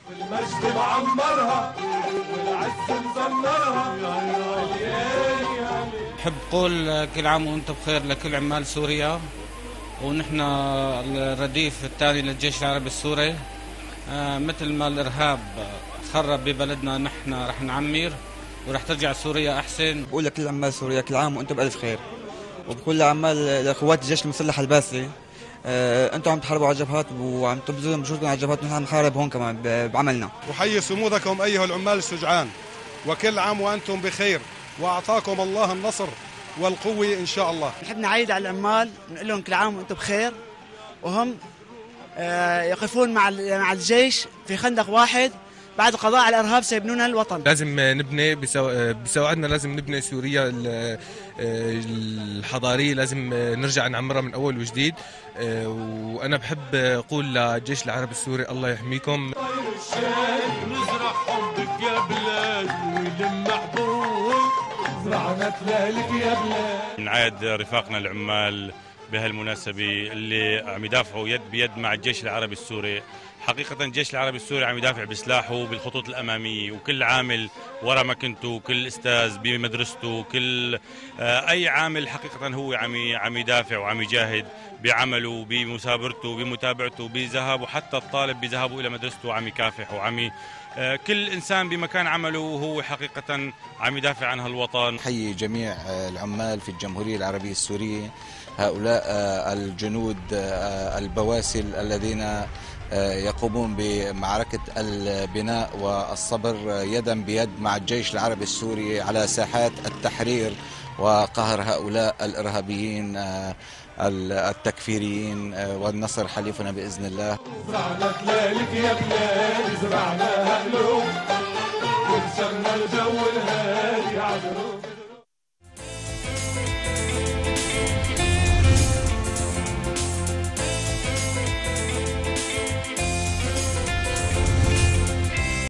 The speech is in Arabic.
المجد معمرها والعز مزمرها. بحب قول كل عام وانتم بخير لكل عمال سوريا، ونحن الرديف الثاني للجيش العربي السوري. مثل ما الإرهاب خرب ببلدنا، نحن رح نعمر ورح ترجع سوريا أحسن. بقول لكل عمال سوريا كل عام وانتم بألف خير، وبقول لعمال لقوات الجيش المسلح الباسلي انتم عم تحاربوا على الجبهات وعم تبذلوا مجهودكم على الجبهات، ونحن عم نحارب هون كمان بعملنا. أحيي صمودكم أيها العمال الشجعان، وكل عام وأنتم بخير، وأعطاكم الله النصر والقوة إن شاء الله. نحب نعيد على العمال ونقول لهم كل عام وأنتم بخير، وهم يقفون مع الجيش في خندق واحد بعد القضاء على الإرهاب سيبنون الوطن. لازم نبني بسواعدنا، لازم نبني سوريا الحضارية، لازم نرجع نعمرها من أول وجديد. وأنا بحب أقول للجيش العربي السوري الله يحميكم. نزرع حبك يا بلاد ولم حبوب، زرعنا تلالك يا بلاد. نعايد رفاقنا العمال بهالمناسبة اللي عم يدافعوا يد بيد مع الجيش العربي السوري. حقيقة الجيش العربي السوري عم يدافع بسلاحه بالخطوط الأمامية، وكل عامل ورا مكنته، كل أستاذ بمدرسته، كل أي عامل حقيقة هو عم يدافع وعم يجاهد بعمله، بمثابرته، بمتابعته، بذهابه، حتى الطالب بذهابه إلى مدرسته عم يكافح وعم كل إنسان بمكان عمله وهو حقيقة عم يدافع عن هالوطن. حيي جميع العمال في الجمهورية العربية السورية، هؤلاء الجنود البواسل الذين يقومون بمعركة البناء والصبر يدا بيد مع الجيش العربي السوري على ساحات التحرير وقهر هؤلاء الإرهابيين التكفيريين، والنصر حليفنا بإذن الله. زرعنا تلالك يا بلاد، زرعنا هقلوب ونشرنا الجو الهادي عدروب.